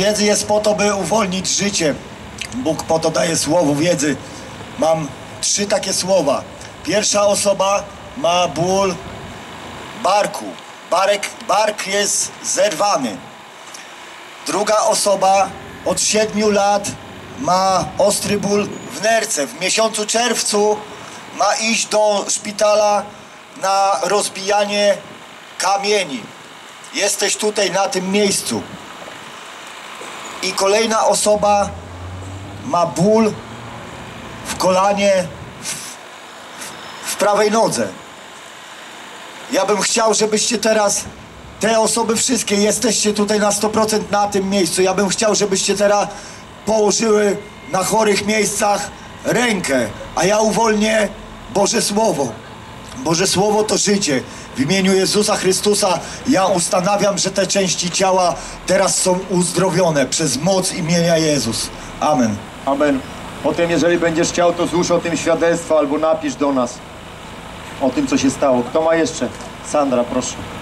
wiedzy jest po to, by uwolnić życie. Bóg po to daje słowo wiedzy. Mam 3 takie słowa. Pierwsza osoba ma ból barku. Bark jest zerwany. Druga osoba od 7 lat ma ostry ból w nerce. W miesiącu czerwcu ma iść do szpitala na rozbijanie kamieni. Jesteś tutaj na tym miejscu. I kolejna osoba ma ból w kolanie, w prawej nodze. Ja bym chciał, żebyście teraz, te osoby wszystkie, jesteście tutaj na 100% na tym miejscu. Ja bym chciał, żebyście teraz położyły na chorych miejscach rękę, a ja uwolnię Boże Słowo. Boże Słowo to życie. W imieniu Jezusa Chrystusa ja ustanawiam, że te części ciała teraz są uzdrowione przez moc imienia Jezus. Amen. Amen. Potem, jeżeli będziesz chciał, to złóż o tym świadectwo albo napisz do nas o tym, co się stało. Kto ma jeszcze? Sandra, proszę.